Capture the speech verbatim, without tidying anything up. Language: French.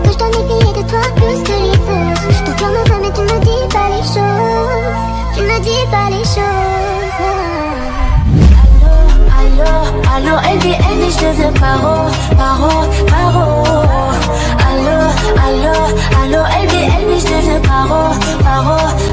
que je dois méfier de toi plus que les autres. Ton cœur me veut mais tu me dis pas les choses. Tu me dis pas les choses. Allô, allô, elle dit, elle dit, je deviens paro, paro, paro. Allô, allô, allô, elle dit, elle dit, je deviens paro, paro,